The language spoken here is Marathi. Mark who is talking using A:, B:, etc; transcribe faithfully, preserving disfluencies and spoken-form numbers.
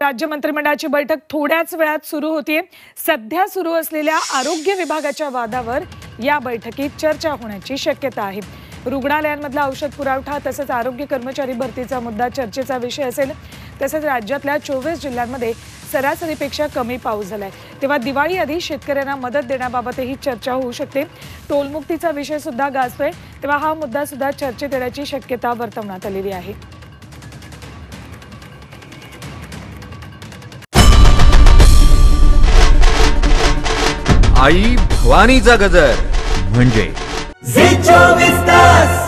A: राज्य मंत्रिमंडळाची बैठक थोड्याच वेळात सुरू होतीये। सध्या सुरू असलेल्या आरोग्य विभागाच्या वादावर या बैठकीत चर्चा होण्याची शक्यता आहे। रुग्णालयांमधला औषध पुरवठा तसेच आरोग्य कर्मचारी भरतीचा मुद्दा चर्चेचा विषय असेल। तसेच राज्यातल्या चोवीस जिल्ह्यांमध्ये सरासरीपेक्षा कमी पाऊस झालाय, तेव्हा दिवाळी आधी शेतकऱ्यांना मदत देण्याबाबतही चर्चा होऊ शकते। टोलमुक्तीचा विषय सुद्धा गाजतोय, तेव्हा हा मुद्दा सुद्धा चर्चेत येण्याची शक्यता वर्तवण्यात आलेली आहे।
B: आई भवानीचा गजर म्हणजे
C: चोवीस तास।